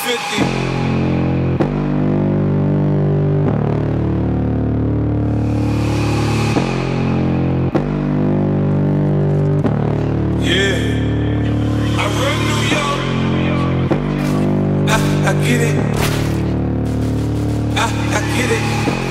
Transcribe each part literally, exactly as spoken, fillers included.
fifty. Yeah, I run New York. I, I get it. I, I get it.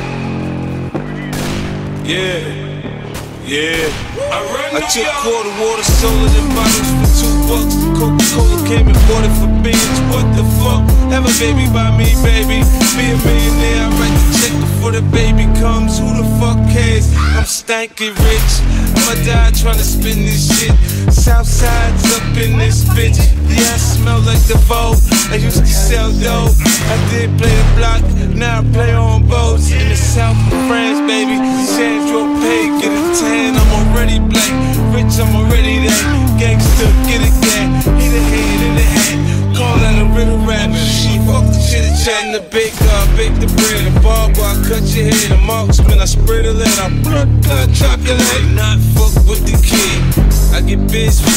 Yeah, yeah. I, run I took quarter water, sold it in bottles for two bucks. Coca-Cola came and bought it for beans. What the fuck? Have a baby by me, baby. Be a millionaire. I write the check before the baby comes. Who the fuck cares? I'm stanky rich. I'ma die trying to spin this shit. Southside's up in this bitch. Yeah, I smell like the Vogue. I used to sell dope. I did play the block, now I play on boats. In the south of France, baby. Sandro Pay, get a tan, I'm already black. Rich, I'm already that. Gangster, get a gang. He the head in the hat. Call that a riddle rap. She fuck the shit and chat in the bake up. Bake the bread, the barber, I cut your head. The marksman, I spray the lead. I blood, blood, chop your leg. Not fuck with the kid. I get biz